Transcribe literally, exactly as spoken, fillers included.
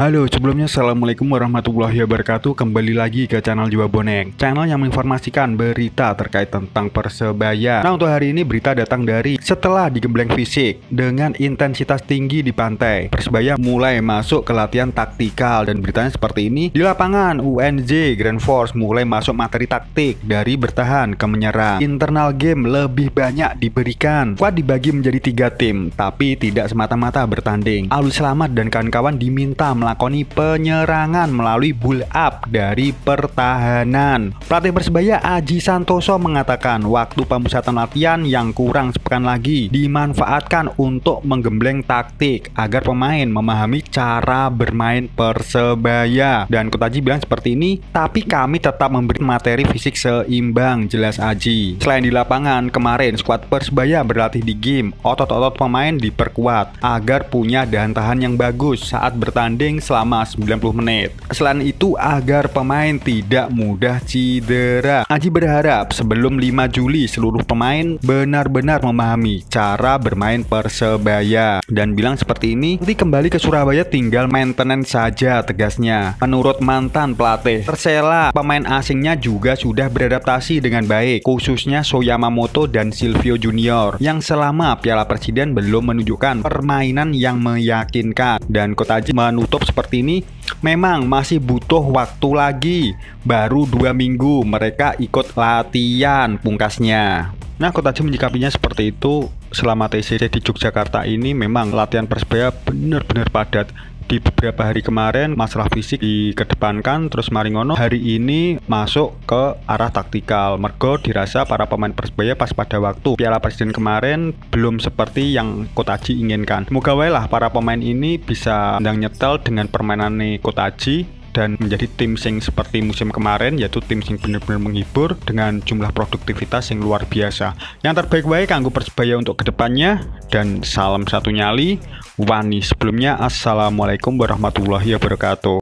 Halo, sebelumnya Assalamualaikum warahmatullahi wabarakatuh. Kembali lagi ke channel Jiwa Bonek, channel yang menginformasikan berita terkait tentang Persebaya. Nah, untuk hari ini berita datang dari setelah digembleng fisik dengan intensitas tinggi di pantai, Persebaya mulai masuk ke latihan taktikal. Dan beritanya seperti ini: di lapangan U N J Grand Force mulai masuk materi taktik dari bertahan ke menyerang. Internal game lebih banyak diberikan. Squad dibagi menjadi tiga tim, tapi tidak semata-mata bertanding. Alwi Selamat dan kawan-kawan diminta melakoni penyerangan melalui build up dari pertahanan. Pelatih Persebaya Aji Santoso mengatakan waktu pemusatan latihan yang kurang sepekan lagi dimanfaatkan untuk menggembleng taktik agar pemain memahami cara bermain Persebaya. Dan Coach Aji bilang seperti ini, tapi kami tetap memberi materi fisik seimbang, jelas Aji. Selain di lapangan, kemarin skuad Persebaya berlatih di game, otot-otot pemain diperkuat agar punya daya tahan yang bagus saat bertanding selama sembilan puluh menit. Selain itu, agar pemain tidak mudah cedera. Aji berharap sebelum lima Juli seluruh pemain benar-benar memahami cara bermain Persebaya dan bilang seperti ini, nanti kembali ke Surabaya tinggal maintenance saja, tegasnya. Menurut mantan pelatih Persela, pemain asingnya juga sudah beradaptasi dengan baik, khususnya Soyamamoto dan Silvio Junior yang selama Piala Presiden belum menunjukkan permainan yang meyakinkan. Dan Coach Aji menutup seperti ini, memang masih butuh waktu lagi, baru dua minggu mereka ikut latihan, pungkasnya. Nah, Coach Aji menyikapinya seperti itu. Selama T C C di Yogyakarta ini memang latihan Persebaya benar-benar padat. Di beberapa hari kemarin masalah fisik dikedepankan, terus maringono hari ini masuk ke arah taktikal. Mergo dirasa para pemain Persebaya pas pada waktu Piala Presiden kemarin belum seperti yang Coach Aji inginkan. Semoga wae lah para pemain ini bisa ndang nyetel dengan permainan Coach Aji dan menjadi tim sing seperti musim kemarin, yaitu tim sing benar-benar menghibur dengan jumlah produktivitas yang luar biasa. Yang terbaik baik kanggo Persebaya untuk kedepannya, dan salam satu nyali Wani. Sebelumnya, assalamualaikum warahmatullahi wabarakatuh.